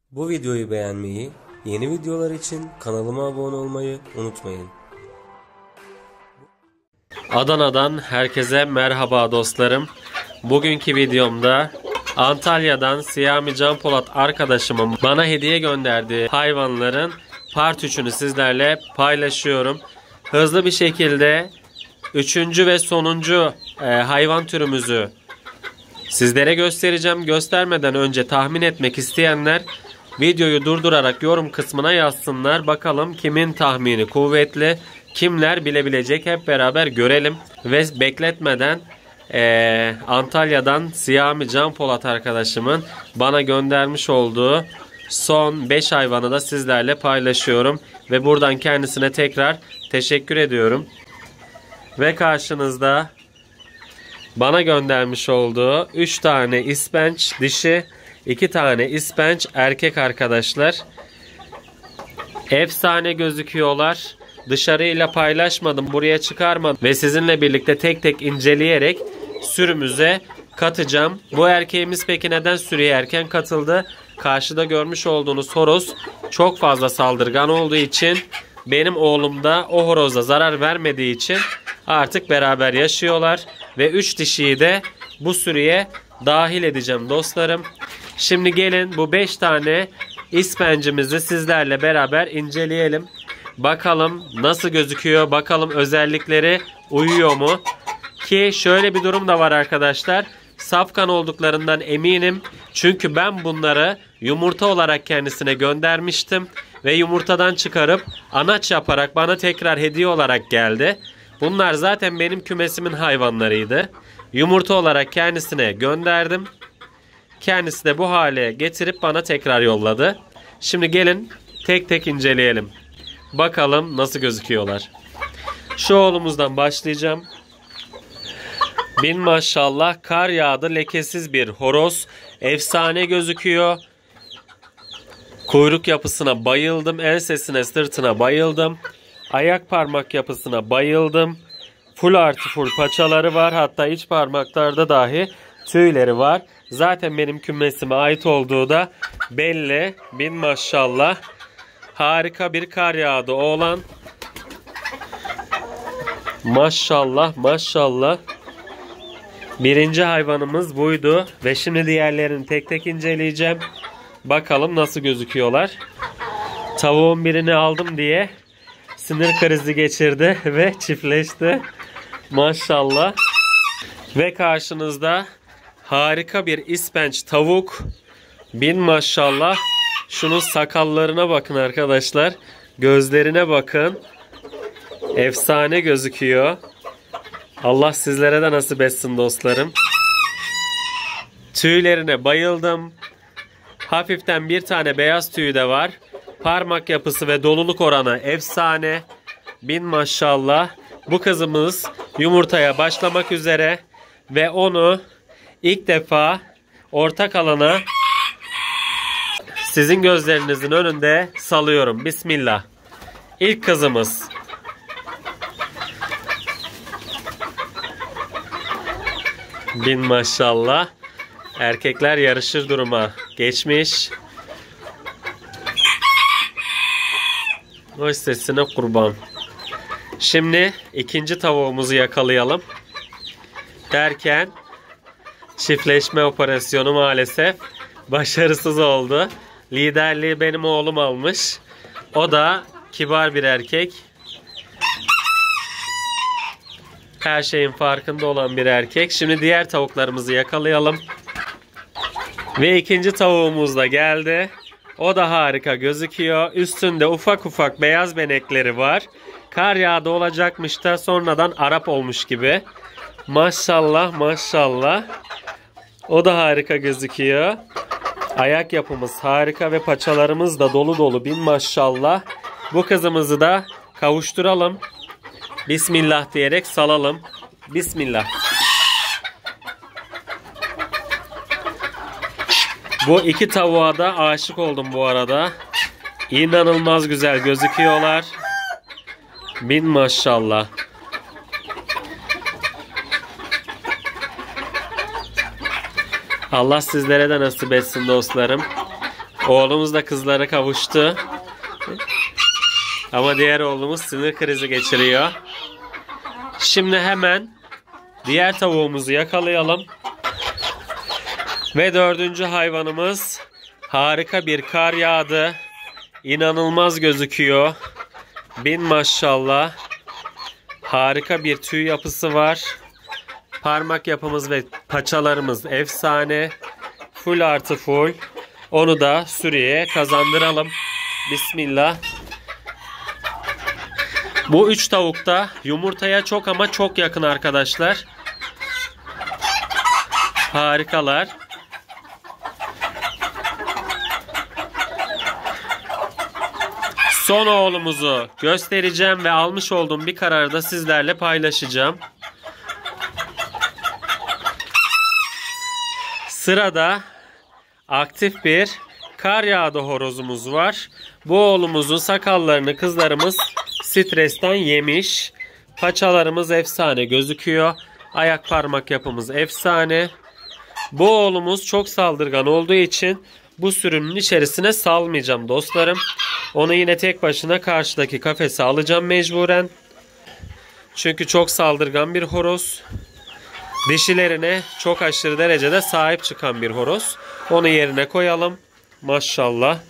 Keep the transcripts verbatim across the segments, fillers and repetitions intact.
Bu videoyu beğenmeyi, yeni videolar için kanalıma abone olmayı unutmayın. Adana'dan herkese merhaba dostlarım. Bugünkü videomda Antalya'dan Siyami Can Polat arkadaşımın bana hediye gönderdiği hayvanların part üçünü sizlerle paylaşıyorum. Hızlı bir şekilde üçüncü ve sonuncu e, hayvan türümüzü sizlere göstereceğim. Göstermeden önce tahmin etmek isteyenler videoyu durdurarak yorum kısmına yazsınlar. Bakalım kimin tahmini kuvvetli, kimler bilebilecek, hep beraber görelim. Ve bekletmeden e, Antalya'dan Siyami Can Polat arkadaşımın bana göndermiş olduğu son beş hayvanı da sizlerle paylaşıyorum. Ve buradan kendisine tekrar teşekkür ediyorum. Ve karşınızda bana göndermiş olduğu üç tane ispenç dişi, iki tane ispenç erkek arkadaşlar. Efsane gözüküyorlar. Dışarıyla paylaşmadım, buraya çıkarmadım ve sizinle birlikte tek tek inceleyerek sürümüze katacağım. Bu erkeğimiz peki neden sürüye erken katıldı? Karşıda görmüş olduğunuz horoz çok fazla saldırgan olduğu için, benim oğlum da o horoza zarar vermediği için artık beraber yaşıyorlar ve üç dişiyi de bu sürüye dahil edeceğim dostlarım. Şimdi gelin bu beş tane ispencimizi sizlerle beraber inceleyelim. Bakalım nasıl gözüküyor, bakalım özellikleri uyuyor mu? Ki şöyle bir durum da var arkadaşlar. Safkan olduklarından eminim. Çünkü ben bunları yumurta olarak kendisine göndermiştim. Ve yumurtadan çıkarıp anaç yaparak bana tekrar hediye olarak geldi. Bunlar zaten benim kümesimin hayvanlarıydı. Yumurta olarak kendisine gönderdim. Kendisi de bu hale getirip bana tekrar yolladı. Şimdi gelin tek tek inceleyelim. Bakalım nasıl gözüküyorlar. Şu oğlumuzdan başlayacağım. Bin maşallah, kar yağdı, lekesiz bir horoz. Efsane gözüküyor. Kuyruk yapısına bayıldım. Ensesine, sırtına bayıldım. Ayak parmak yapısına bayıldım. Full artı full paçaları var. Hatta iç parmaklarda dahi tüyleri var. Zaten benim kümesime ait olduğu da belli. Bin maşallah. Harika bir kar yağdı oğlan. Maşallah maşallah. Birinci hayvanımız buydu. Ve şimdi diğerlerini tek tek inceleyeceğim. Bakalım nasıl gözüküyorlar. Tavuğun birini aldım diye sinir krizi geçirdi ve çiftleşti. Maşallah. Ve karşınızda harika bir ispenç tavuk. Bin maşallah. Şunun sakallarına bakın arkadaşlar. Gözlerine bakın. Efsane gözüküyor. Allah sizlere de nasip etsin dostlarım. Tüylerine bayıldım. Hafiften bir tane beyaz tüyü de var. Parmak yapısı ve doluluk oranı efsane. Bin maşallah. Bu kızımız yumurtaya başlamak üzere. Ve onu ilk defa ortak alana sizin gözlerinizin önünde salıyorum. Bismillah. İlk kızımız. Bin maşallah. Erkekler yarışır duruma geçmiş. Hoş sesine kurban. Şimdi ikinci tavuğumuzu yakalayalım. Derken çiftleşme operasyonu maalesef başarısız oldu. Liderliği benim oğlum almış. O da kibar bir erkek. Her şeyin farkında olan bir erkek. Şimdi diğer tavuklarımızı yakalayalım. Ve ikinci tavuğumuz da geldi. O da harika gözüküyor. Üstünde ufak ufak beyaz benekleri var. Kar yağdı olacakmış da sonradan Arap olmuş gibi. Maşallah maşallah. O da harika gözüküyor. Ayak yapımız harika ve paçalarımız da dolu dolu. Bin maşallah. Bu kızımızı da kavuşturalım. Bismillah diyerek salalım. Bismillah. Bu iki tavuğa da aşık oldum bu arada. İnanılmaz güzel gözüküyorlar. Bin maşallah. Allah sizlere de nasip etsin dostlarım. Oğlumuz da kızlara kavuştu. Ama diğer oğlumuz sinir krizi geçiriyor. Şimdi hemen diğer tavuğumuzu yakalayalım. Ve dördüncü hayvanımız, harika bir kar yağdı. İnanılmaz gözüküyor. Bin maşallah. Harika bir tüy yapısı var. Parmak yapımız ve paçalarımız efsane. Full artı full. Onu da sürüye kazandıralım. Bismillah. Bu üç tavuk da yumurtaya çok ama çok yakın arkadaşlar. Harikalar. Son oğlumuzu göstereceğim ve almış olduğum bir kararı da sizlerle paylaşacağım. Sırada aktif bir kar yağdı horozumuz var. Bu oğlumuzun sakallarını kızlarımız stresten yemiş. Paçalarımız efsane gözüküyor. Ayak parmak yapımız efsane. Bu oğlumuz çok saldırgan olduğu için bu sürünün içerisine salmayacağım dostlarım. Onu yine tek başına karşıdaki kafese alacağım mecburen. Çünkü çok saldırgan bir horoz. Dişilerine çok aşırı derecede sahip çıkan bir horoz. Onu yerine koyalım. Maşallah.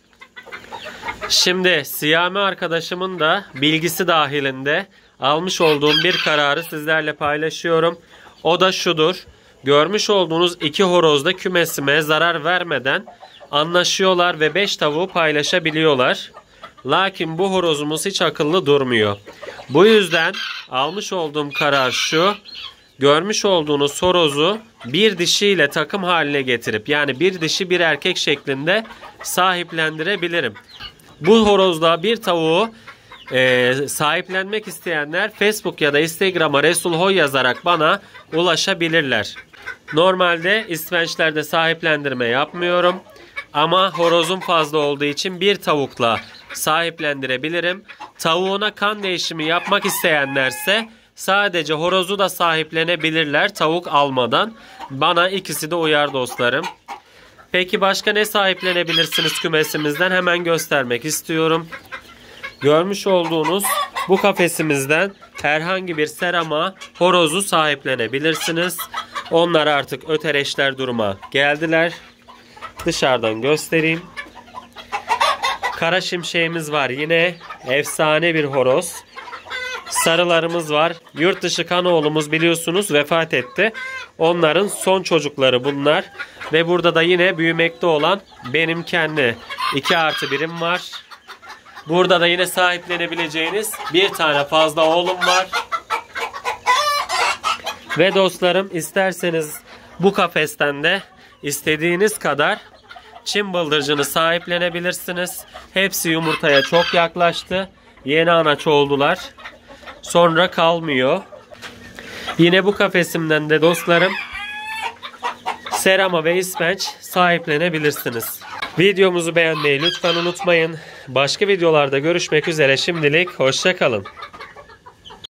Şimdi Siyami arkadaşımın da bilgisi dahilinde almış olduğum bir kararı sizlerle paylaşıyorum. O da şudur. Görmüş olduğunuz iki horoz da kümesime zarar vermeden anlaşıyorlar ve beş tavuğu paylaşabiliyorlar. Lakin bu horozumuz hiç akıllı durmuyor. Bu yüzden almış olduğum karar şu. Görmüş olduğunuz horozu bir dişiyle takım haline getirip, yani bir dişi bir erkek şeklinde sahiplendirebilirim. Bu horozda bir tavuğu e, sahiplenmek isteyenler Facebook ya da Instagram'a Resul Hoy yazarak bana ulaşabilirler. Normalde ispençlerde sahiplendirme yapmıyorum. Ama horozum fazla olduğu için bir tavukla sahiplendirebilirim. Tavuğuna kan değişimi yapmak isteyenlerse sadece horozu da sahiplenebilirler tavuk almadan. Bana ikisi de uyar dostlarım. Peki başka ne sahiplenebilirsiniz kümesimizden? Hemen göstermek istiyorum. Görmüş olduğunuz bu kafesimizden herhangi bir serama horozu sahiplenebilirsiniz. Onlar artık ötereşler duruma geldiler. Dışarıdan göstereyim. Kara şimşeğimiz var yine. Efsane bir horoz. Sarılarımız var. Yurt dışı kanoğlumuz biliyorsunuz vefat etti. Onların son çocukları bunlar. Ve burada da yine büyümekte olan benim kendi iki artı birim var. Burada da yine sahiplenebileceğiniz bir tane fazla oğlum var. Ve dostlarım, isterseniz bu kafesten de istediğiniz kadar Çin bıldırcını sahiplenebilirsiniz. Hepsi yumurtaya çok yaklaştı. Yeni anaç oldular. Sonra kalmıyor. Yine bu kafesimden de dostlarım serama ve ispenç sahiplenebilirsiniz. Videomuzu beğenmeyi lütfen unutmayın. Başka videolarda görüşmek üzere. Şimdilik hoşça kalın.